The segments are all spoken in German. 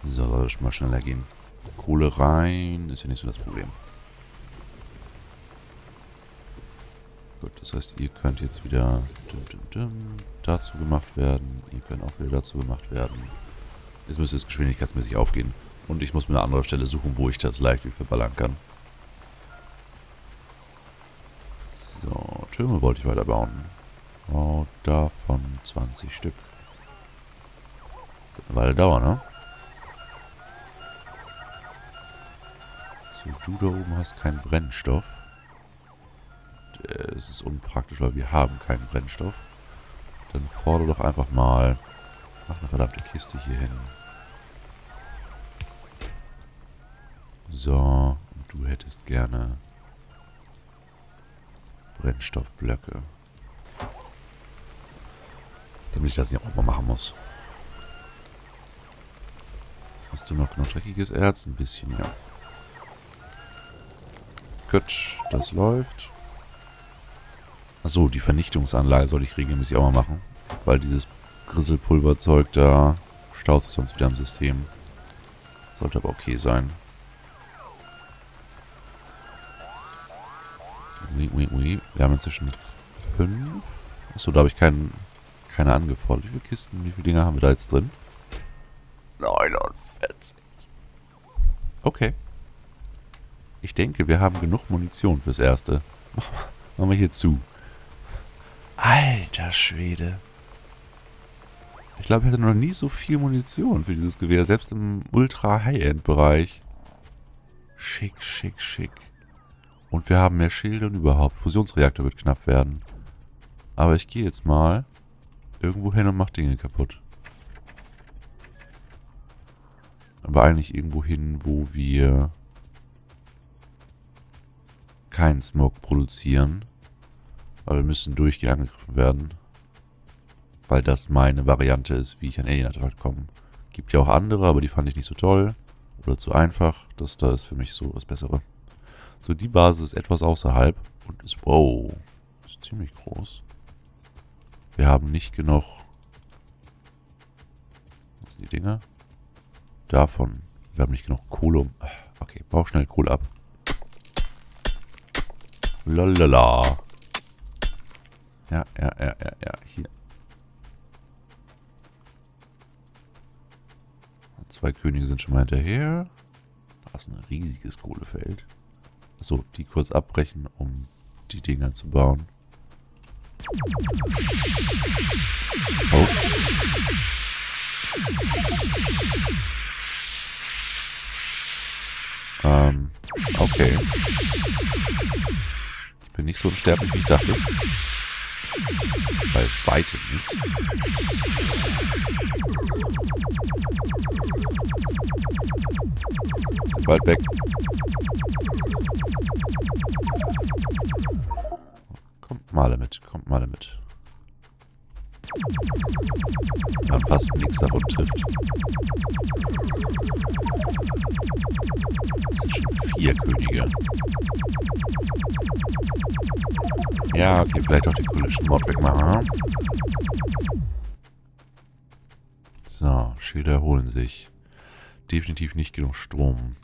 So, soll das schon mal schneller gehen. Kohle rein, ist ja nicht so das Problem. Gut, das heißt, ihr könnt jetzt wieder dazu gemacht werden. Ihr könnt auch wieder dazu gemacht werden. Jetzt müsste es geschwindigkeitsmäßig aufgehen. Und ich muss mir eine andere Stelle suchen, wo ich das leicht verballern kann. So, Türme wollte ich weiter bauen. Oh, davon 20 Stück. Wird eine Weile dauern, ne? So, du da oben hast keinen Brennstoff. Es ist unpraktisch, weil wir haben keinen Brennstoff. Dann fordere doch einfach mal... Mach eine verdammte Kiste hier hin. So, und du hättest gerne Brennstoffblöcke. Damit ich das nicht auch mal machen muss. Hast du noch genug dreckiges Erz? Ein bisschen, ja. Gut, das läuft. Achso, die Vernichtungsanlage soll ich regelmäßig auch mal machen. Weil dieses Grisselpulverzeug da staut sich sonst wieder im System. Sollte aber okay sein. Wir haben inzwischen 5. Achso, da habe ich keine angefordert. Wie viele Kisten, wie viele Dinger haben wir da jetzt drin? 49. Okay. Ich denke, wir haben genug Munition fürs Erste. Machen wir hier zu. Alter Schwede. Ich glaube, ich hatte noch nie so viel Munition für dieses Gewehr. Selbst im Ultra-High-End-Bereich. Schick, schick, schick. Und wir haben mehr Schilde und überhaupt. Fusionsreaktor wird knapp werden. Aber ich gehe jetzt mal irgendwo hin und mache Dinge kaputt. Aber eigentlich irgendwo hin, wo wir keinen Smog produzieren. Aber wir müssen durchgehend angegriffen werden. Weil das meine Variante ist, wie ich an Alien-Artefakt komme. Gibt ja auch andere, aber die fand ich nicht so toll. Oder zu einfach. Das da ist für mich so das Bessere. So, die Basis ist etwas außerhalb. Und ist, wow, ist ziemlich groß. Wir haben nicht genug... Was sind die Dinger? Davon. Wir haben nicht genug Kohle um... Okay, bau schnell Kohle ab. Lalala. Ja. Hier. 2 Könige sind schon mal hinterher. Da ist ein riesiges Kohlefeld. Achso, die kurz abbrechen, um die Dinger zu bauen. Oh. Okay. Ich bin nicht so unsterblich, wie ich dachte. Bei weitem nicht. Bald weg. Kommt mal mit, kommt mal mit. Ja, fast nichts davon trifft. Das sind schon 4 Könige. Ja, okay, vielleicht auch den Collision Mod wegmachen. So, Schilder erholen sich. Definitiv nicht genug Strom.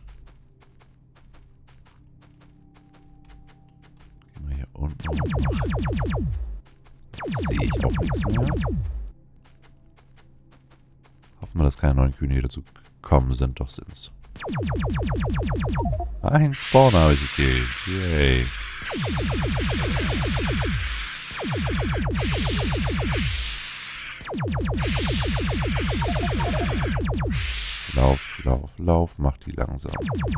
Gehen wir hier unten. Jetzt sehe ich auch nichts mehr. Hoffen wir, dass keine neuen Könige dazu gekommen sind. Doch sind's. Ein Spawner habe ich gekillt. Yay. Lauf, lauf, lauf. Mach die langsam.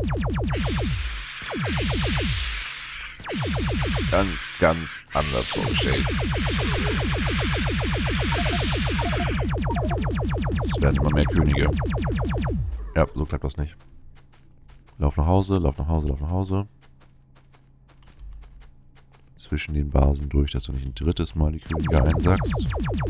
Ganz, ganz anders vorgestellt. Es werden immer mehr Könige. Ja, so klappt das nicht. Lauf nach Hause, lauf nach Hause, lauf nach Hause. Zwischen den Basen durch, dass du nicht ein drittes Mal die Könige einsackst.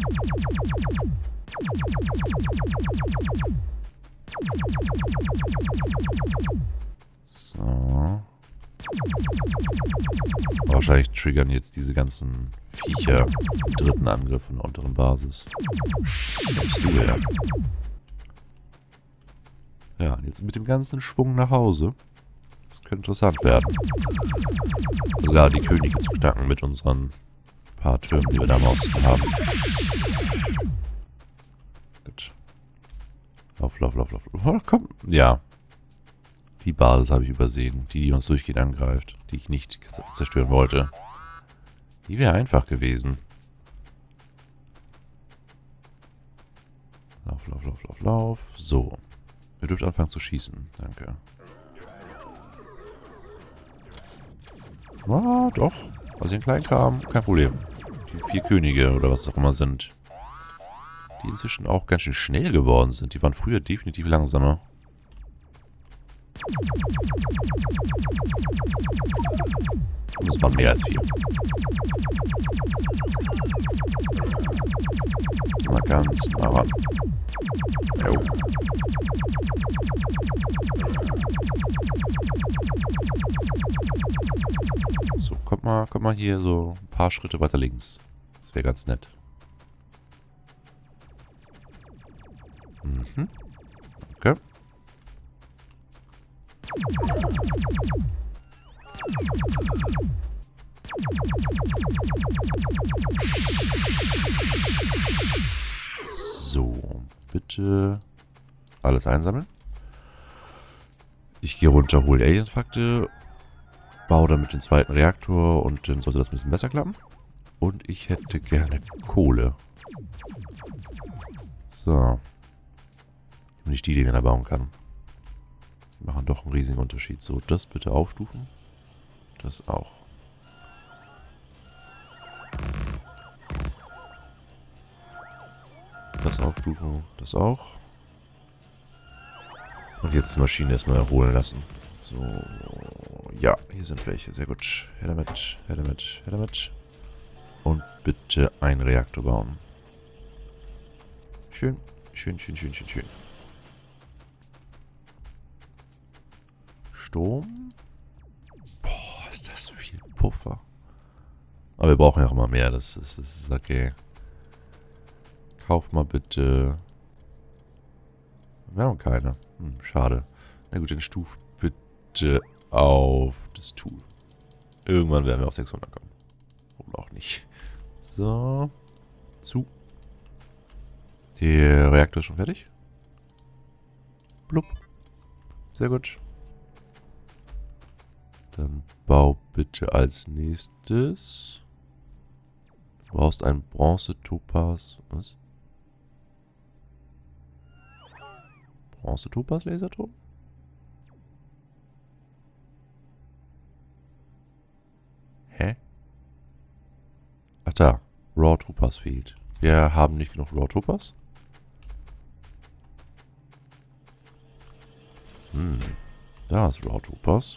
So. Wahrscheinlich triggern jetzt diese ganzen Viecher den dritten Angriff in der unteren Basis. Wo kommst du her? Ja, und jetzt mit dem ganzen Schwung nach Hause. Das könnte interessant werden. Sogar die Könige zu knacken mit unseren paar Türmen, die wir da im Osten haben. Gut. Lauf, lauf, lauf, lauf. Oh, komm. Ja. Die Basis habe ich übersehen. Die uns durchgehend angreift. Die ich nicht zerstören wollte. Die wäre einfach gewesen. Lauf, lauf, lauf, lauf, lauf. So. Ihr dürft anfangen zu schießen. Danke. Ah, doch. Also den kleinen Kram, kein Problem. Die 4 Könige oder was auch immer sind. Die inzwischen auch ganz schön schnell geworden sind. Die waren früher definitiv langsamer. Und es waren mehr als 4. Mal ganz nah ran. Jo. So, kommt mal hier so ein paar Schritte weiter links. Das wäre ganz nett. Mhm. Okay. So, bitte alles einsammeln. Ich gehe runter, hole Alien-Fakte, baue damit den zweiten Reaktor und dann sollte das ein bisschen besser klappen. Und ich hätte gerne Kohle. So. Wenn ich die Dinge da bauen kann. Die machen doch einen riesigen Unterschied. So, das bitte aufstufen. Das auch. Das aufstufen. Das auch. Und jetzt die Maschine erstmal erholen lassen. So. Ja, hier sind welche. Sehr gut. Her damit, her damit, her damit. Und bitte einen Reaktor bauen. Schön. Schön, schön, schön, schön, schön. Sturm. Boah, ist das viel Puffer. Aber wir brauchen ja auch immer mehr. Das ist okay. Kauf mal bitte. Wir haben keine. Schade. Na gut, dann stuf bitte auf das Tool. Irgendwann werden wir auf 600 kommen. Oder auch nicht. So. Zu. Der Reaktor ist schon fertig. Blub. Sehr gut. Dann bau bitte als nächstes. Du brauchst einen Bronze-Topaz. Was? Bronze-Topaz-Laserturm? Hä? Ach da. Raw Topaz fehlt. Wir haben nicht genug Raw Topaz. Da ist Raw Topaz.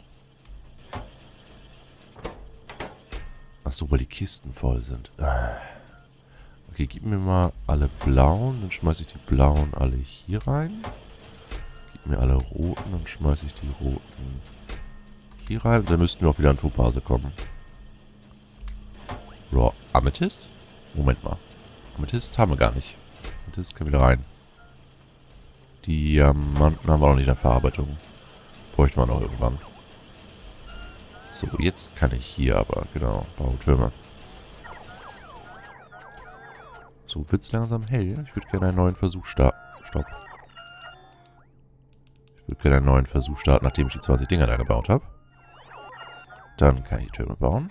Achso, weil die Kisten voll sind. Okay, gib mir mal alle blauen. Dann schmeiße ich die blauen alle hier rein. Gib mir alle roten. Dann schmeiße ich die roten hier rein. Dann müssten wir auch wieder an Topase kommen. Raw Amethyst? Moment mal. Amethyst haben wir gar nicht. Amethyst kann wieder rein. Diamanten haben wir noch nicht in der Verarbeitung. Bräuchten wir noch irgendwann. So, jetzt kann ich hier aber, genau, Bautürme. So, wird's langsam hell. Ich würde gerne einen neuen Versuch starten. Stopp. Ich würde gerne einen neuen Versuch starten, nachdem ich die 20 Dinger da gebaut habe. Dann kann ich die Türme bauen.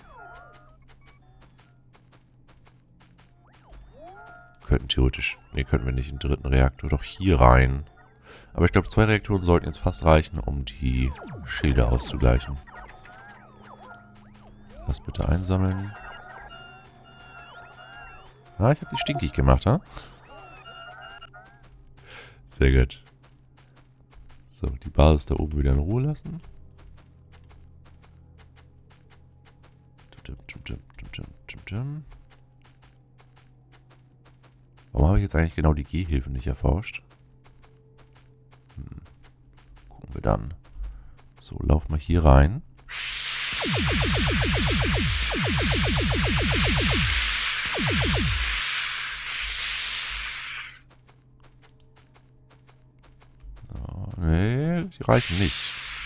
Könnten theoretisch... Ne, könnten wir nicht in den dritten Reaktor. Doch hier rein. Aber ich glaube, 2 Reaktoren sollten jetzt fast reichen, um die Schilde auszugleichen. Das bitte einsammeln. Ah, ich habe die stinkig gemacht, ha? Sehr gut. So, die Basis da oben wieder in Ruhe lassen. Warum habe ich jetzt eigentlich genau die Gehhilfen nicht erforscht? Gucken wir dann. So, lauf mal hier rein. Oh, nee. Schilde, die reichen nicht.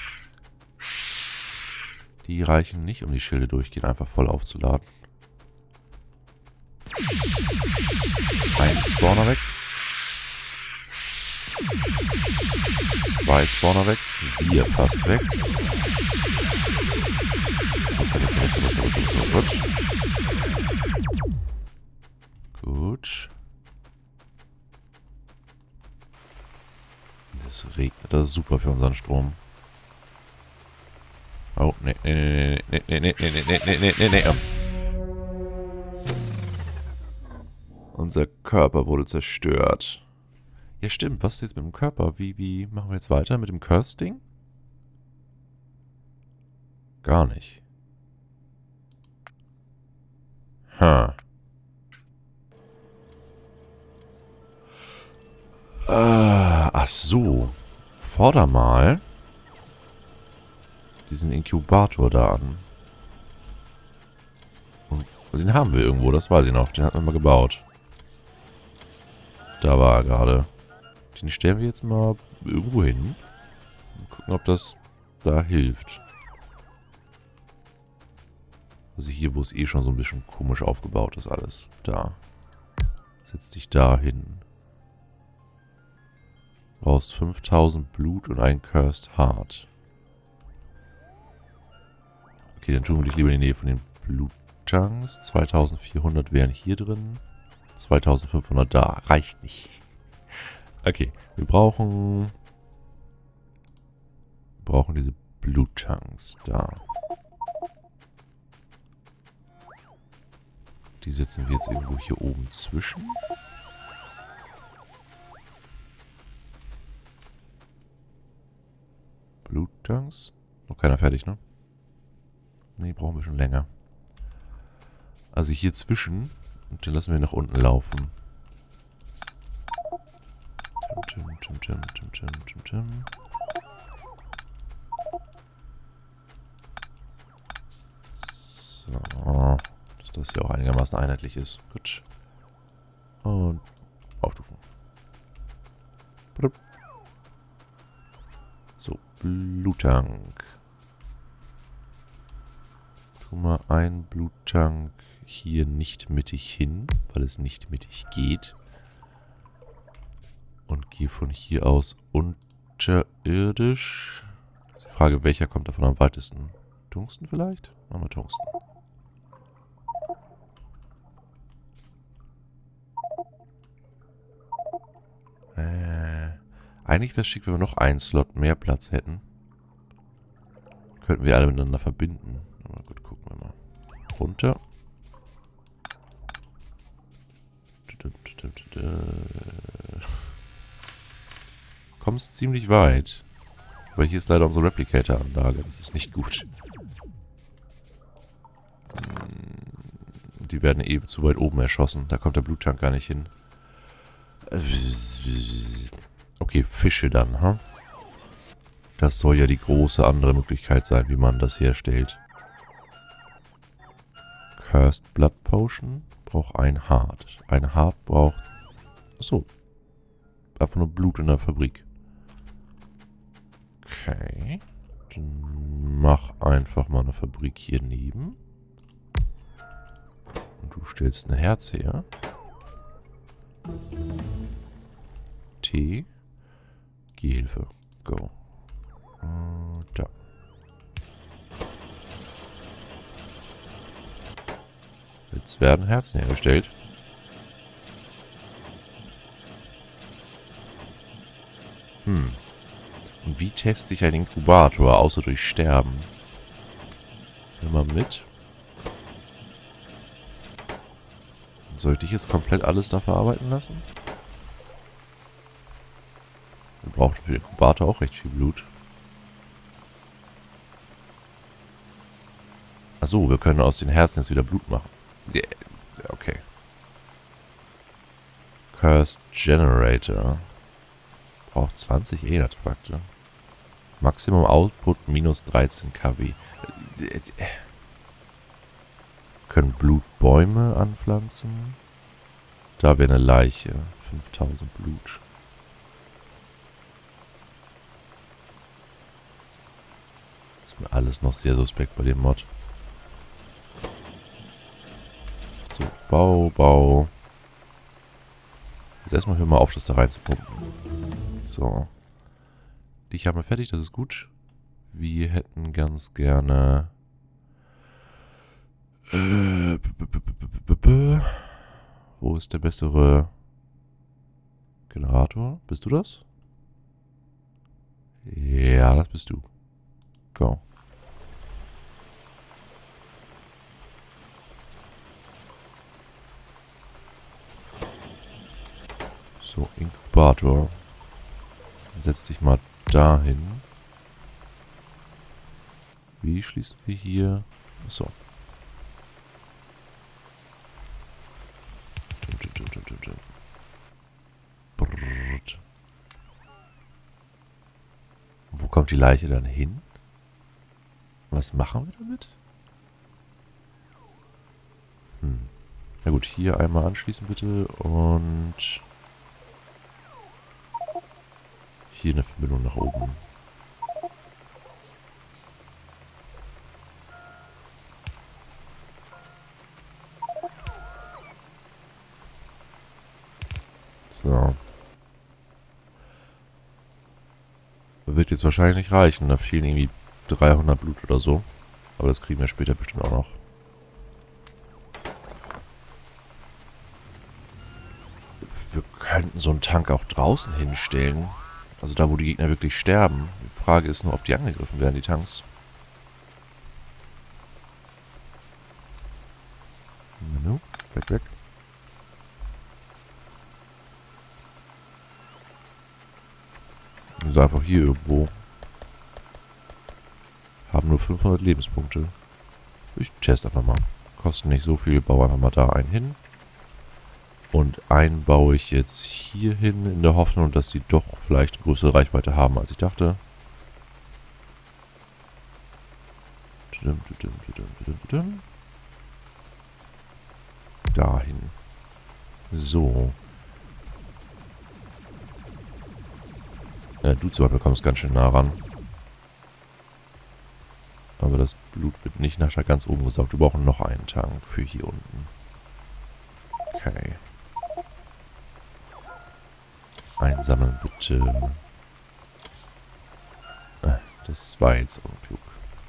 Die reichen nicht, um die Schilde durchgehend einfach voll aufzuladen. Ein Spawner weg. 2 Spawner weg. Wir fast weg. Gut. Es regnet, das ist super für unseren Strom. Oh, nee. Unser Körper wurde zerstört. Ja, stimmt. Was ist jetzt mit dem Körper? Wie machen wir jetzt weiter mit dem Curse-Ding? Gar nicht. Ach so. Forder mal diesen Inkubator da an. Und den haben wir irgendwo, das weiß ich noch. Den hatten wir mal gebaut. Da war er gerade. Den stellen wir jetzt mal irgendwo hin. Und gucken, ob das da hilft. Also hier, wo es eh schon so ein bisschen komisch aufgebaut ist alles. Da. Setz dich da hin. Brauchst 5000 Blut und ein Cursed Heart. Okay, dann tun wir dich lieber in die Nähe von den Bluttanks. 2400 wären hier drin. 2500 da. Reicht nicht. Okay, wir brauchen diese Bluttanks da. Die setzen wir jetzt irgendwo hier oben zwischen. Bluttanks. Noch keiner fertig, ne? Ne, brauchen wir schon länger. Also hier zwischen. Und den lassen wir nach unten laufen. So. Dass das hier auch einigermaßen einheitlich ist. Gut. Und aufstufen. So, Bluttank. Tu mal ein Bluttank hier nicht mittig hin, weil es nicht mittig geht. Und gehe von hier aus unterirdisch. Die Frage, welcher kommt davon am weitesten? Tungsten vielleicht? Machen wir Tungsten. Eigentlich wäre es schick, wenn wir noch einen Slot mehr Platz hätten. Könnten wir alle miteinander verbinden. Aber gut, gucken wir mal. Runter. Kommst ziemlich weit. Aber hier ist leider unsere Replicator-Anlage. Das ist nicht gut. Die werden eh zu weit oben erschossen. Da kommt der Bluttank gar nicht hin. Okay, Fische dann, ha? Das soll ja die große andere Möglichkeit sein, wie man das herstellt. Cursed Blood Potion braucht ein Heart. Ein Heart braucht... Achso. Einfach nur Blut in der Fabrik. Okay. Dann mach einfach mal eine Fabrik hier neben. Und du stellst ein Herz her. T. Gehhilfe. Go. Da. Jetzt werden Herzen hergestellt. Und wie teste ich einen Inkubator, außer durch Sterben? Nimm mal mit. Sollte ich jetzt komplett alles da verarbeiten lassen? Wir brauchen für den Inkubator auch recht viel Blut. Achso, wir können aus den Herzen jetzt wieder Blut machen. Yeah. Okay. Cursed Generator. Braucht 20 E-Artefakte. Maximum Output minus 13 kW. Können Blutbäume anpflanzen. Da wäre eine Leiche. 5000 Blut. Ist mir alles noch sehr suspekt bei dem Mod. So, Bau. Jetzt erstmal hör mal auf, das da reinzupumpen. So. Die haben wir fertig, das ist gut. Wir hätten ganz gerne... Wo ist der bessere Generator? Bist du das? Ja, das bist du. Go. So, Inkubator. Setz dich mal dahin. Wie schließen wir hier? Achso. Wo kommt die Leiche dann hin? Was machen wir damit? Na gut, hier einmal anschließen bitte und hier eine Verbindung nach oben. So. Wird jetzt wahrscheinlich nicht reichen. Da fehlen irgendwie 300 Blut oder so. Aber das kriegen wir später bestimmt auch noch. Wir könnten so einen Tank auch draußen hinstellen. Also da, wo die Gegner wirklich sterben. Die Frage ist nur, ob die angegriffen werden, die Tanks. Nanu, weg. Also einfach hier irgendwo. Haben nur 500 Lebenspunkte. Ich teste einfach mal. Kosten nicht so viel. Baue einfach mal da einen hin. Und einen baue ich jetzt hier hin, in der Hoffnung, dass sie doch vielleicht eine größere Reichweite haben, als ich dachte. Dahin. So. Du zum Beispiel kommst ganz schön nah ran. Aber das Blut wird nicht nachher ganz oben gesaugt. Wir brauchen noch einen Tank für hier unten. Okay. Einsammeln bitte. Das war jetzt unklug.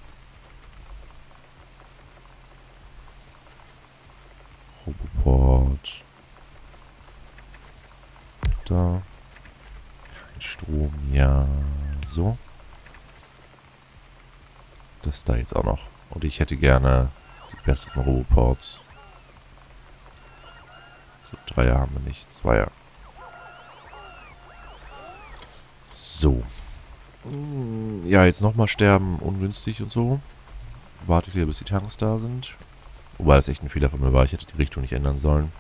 Roboport. Da. Kein Strom. Ja. So. Das da jetzt auch noch. Und ich hätte gerne die besten Roboports. So, Dreier haben wir nicht. Zweier. So. Ja, jetzt nochmal sterben, ungünstig und so. Warte ich lieber, bis die Tanks da sind. Wobei das echt ein Fehler von mir war. Ich hätte die Richtung nicht ändern sollen.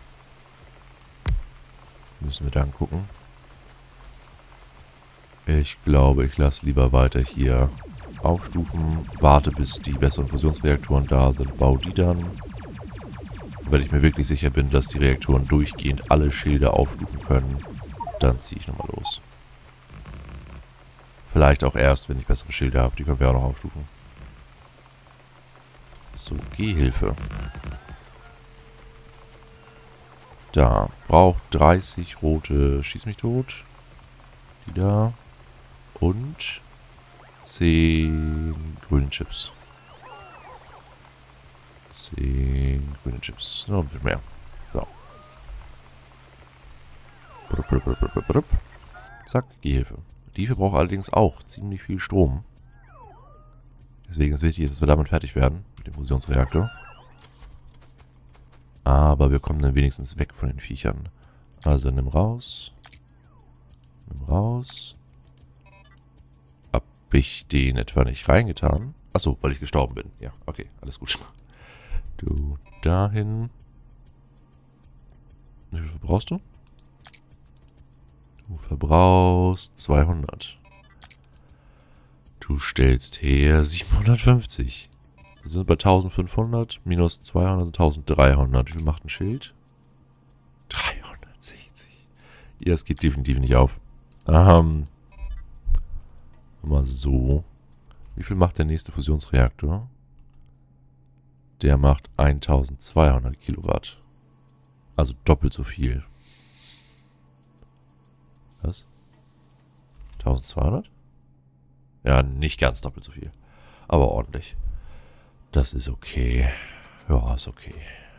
Müssen wir dann gucken. Ich glaube, ich lasse lieber weiter hier aufstufen. Warte, bis die besseren Fusionsreaktoren da sind. Baue die dann. Wenn ich mir wirklich sicher bin, dass die Reaktoren durchgehend alle Schilder aufstufen können, dann ziehe ich nochmal los. Vielleicht auch erst, wenn ich bessere Schilder habe. Die können wir auch noch aufstufen. So, Gehhilfe. Da. Braucht 30 rote Schieß mich tot. Die da. Und 10 grüne Chips. 10 grüne Chips. Noch ein bisschen mehr. So. Zack, Gehhilfe. Die verbraucht allerdings auch ziemlich viel Strom. Deswegen ist wichtig, dass wir damit fertig werden. Mit dem Fusionsreaktor. Aber wir kommen dann wenigstens weg von den Viechern. Also nimm raus. Nimm raus. Hab ich den etwa nicht reingetan? Achso, weil ich gestorben bin. Ja, okay, alles gut. Du dahin. Wie viel verbrauchst du? Du verbrauchst 200. Du stellst her 750. Wir sind bei 1500 minus 200 sind 1300. Wie viel macht ein Schild? 360. Ja, es geht definitiv nicht auf. Mal so. Wie viel macht der nächste Fusionsreaktor? Der macht 1200 Kilowatt. Also doppelt so viel. Was? 1200? Ja, nicht ganz doppelt so viel. Aber ordentlich. Das ist okay. Ja, ist okay.